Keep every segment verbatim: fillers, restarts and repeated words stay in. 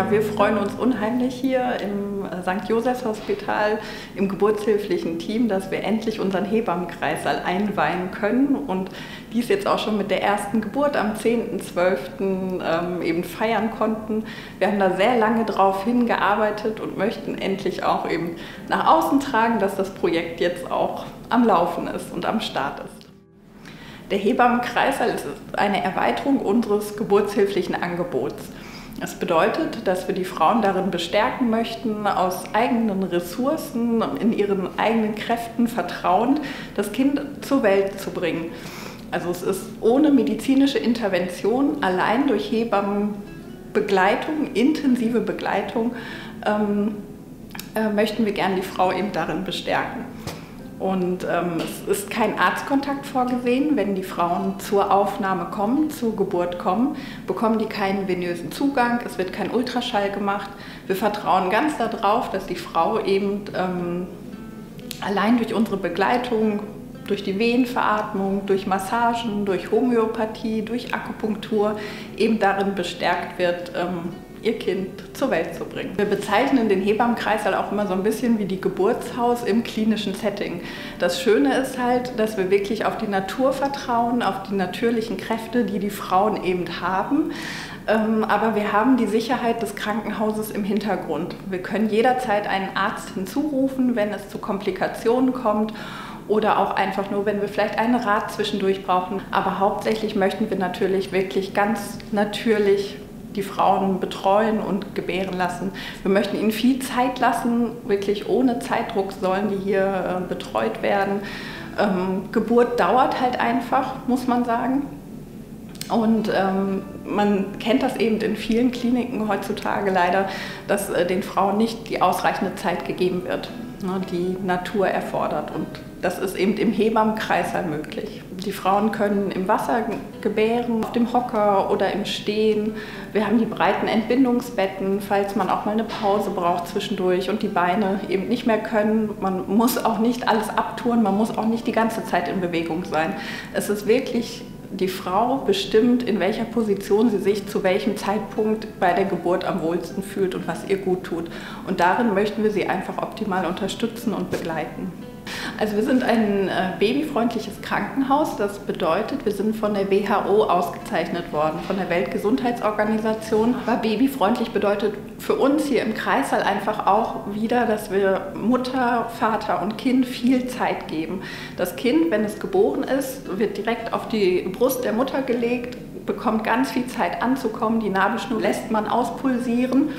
Ja, wir freuen uns unheimlich hier im Sankt Josephs Hospital, im geburtshilflichen Team, dass wir endlich unseren Hebammenkreißsaal einweihen können und dies jetzt auch schon mit der ersten Geburt am zehnten zwölften Ähm, eben feiern konnten. Wir haben da sehr lange drauf hingearbeitet und möchten endlich auch eben nach außen tragen, dass das Projekt jetzt auch am Laufen ist und am Start ist. Der Hebammenkreißsaal ist eine Erweiterung unseres geburtshilflichen Angebots. Das bedeutet, dass wir die Frauen darin bestärken möchten, aus eigenen Ressourcen, in ihren eigenen Kräften vertrauend, das Kind zur Welt zu bringen. Also es ist ohne medizinische Intervention, allein durch Hebammenbegleitung, intensive Begleitung, ähm, äh, möchten wir gerne die Frau eben darin bestärken. Und ähm, es ist kein Arztkontakt vorgesehen. Wenn die Frauen zur Aufnahme kommen, zur Geburt kommen, bekommen die keinen venösen Zugang, es wird kein Ultraschall gemacht. Wir vertrauen ganz darauf, dass die Frau eben ähm, allein durch unsere Begleitung, durch die Wehenveratmung, durch Massagen, durch Homöopathie, durch Akupunktur eben darin bestärkt wird, ähm, ihr Kind zur Welt zu bringen. Wir bezeichnen den Hebammenkreißsaal auch immer so ein bisschen wie die Geburtshaus im klinischen Setting. Das Schöne ist halt, dass wir wirklich auf die Natur vertrauen, auf die natürlichen Kräfte, die die Frauen eben haben. Aber wir haben die Sicherheit des Krankenhauses im Hintergrund. Wir können jederzeit einen Arzt hinzurufen, wenn es zu Komplikationen kommt. Oder auch einfach nur, wenn wir vielleicht einen Rat zwischendurch brauchen. Aber hauptsächlich möchten wir natürlich wirklich ganz natürlich die Frauen betreuen und gebären lassen. Wir möchten ihnen viel Zeit lassen, wirklich ohne Zeitdruck sollen die hier äh, betreut werden. Ähm, Geburt dauert halt einfach, muss man sagen. Und ähm, man kennt das eben in vielen Kliniken heutzutage leider, dass äh, den Frauen nicht die ausreichende Zeit gegeben wird, ne, die Natur erfordert. Und das ist eben im Hebammenkreißsaal möglich. Die Frauen können im Wasser gebären, auf dem Hocker oder im Stehen. Wir haben die breiten Entbindungsbetten, falls man auch mal eine Pause braucht zwischendurch und die Beine eben nicht mehr können. Man muss auch nicht alles abtun, man muss auch nicht die ganze Zeit in Bewegung sein. Es ist wirklich die Frau bestimmt, in welcher Position sie sich zu welchem Zeitpunkt bei der Geburt am wohlsten fühlt und was ihr gut tut. Und darin möchten wir sie einfach optimal unterstützen und begleiten. Also wir sind ein äh, babyfreundliches Krankenhaus. Das bedeutet, wir sind von der W H O ausgezeichnet worden, von der Weltgesundheitsorganisation. Aber babyfreundlich bedeutet für uns hier im Kreissaal einfach auch wieder, dass wir Mutter, Vater und Kind viel Zeit geben. Das Kind, wenn es geboren ist, wird direkt auf die Brust der Mutter gelegt, bekommt ganz viel Zeit anzukommen, die Nabelschnur lässt man auspulsieren.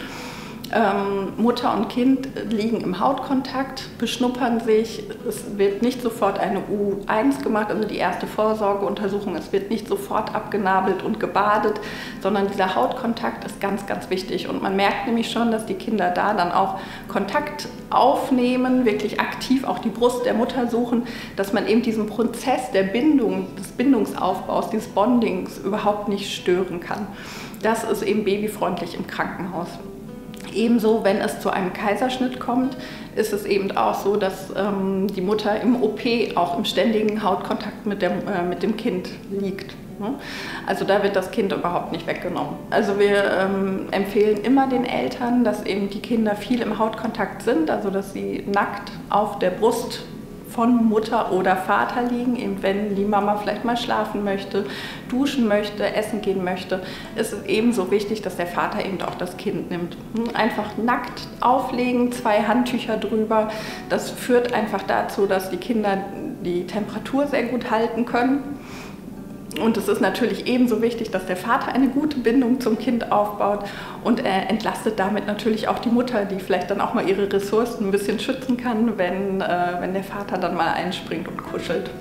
Ähm, Mutter und Kind liegen im Hautkontakt, beschnuppern sich, es wird nicht sofort eine U eins gemacht, also die erste Vorsorgeuntersuchung, es wird nicht sofort abgenabelt und gebadet, sondern dieser Hautkontakt ist ganz, ganz wichtig und man merkt nämlich schon, dass die Kinder da dann auch Kontakt aufnehmen, wirklich aktiv auch die Brust der Mutter suchen, dass man eben diesen Prozess der Bindung, des Bindungsaufbaus, dieses Bondings überhaupt nicht stören kann. Das ist eben babyfreundlich im Krankenhaus. Ebenso, wenn es zu einem Kaiserschnitt kommt, ist es eben auch so, dass ähm, die Mutter im O P auch im ständigen Hautkontakt mit dem, äh, mit dem Kind liegt. Ne? Also da wird das Kind überhaupt nicht weggenommen. Also wir ähm, empfehlen immer den Eltern, dass eben die Kinder viel im Hautkontakt sind, also dass sie nackt auf der Brust von Mutter oder Vater liegen, eben wenn die Mama vielleicht mal schlafen möchte, duschen möchte, essen gehen möchte, ist es ebenso wichtig, dass der Vater eben auch das Kind nimmt. Einfach nackt auflegen, zwei Handtücher drüber, das führt einfach dazu, dass die Kinder die Temperatur sehr gut halten können. Und es ist natürlich ebenso wichtig, dass der Vater eine gute Bindung zum Kind aufbaut und er entlastet damit natürlich auch die Mutter, die vielleicht dann auch mal ihre Ressourcen ein bisschen schützen kann, wenn, äh, wenn der Vater dann mal einspringt und kuschelt.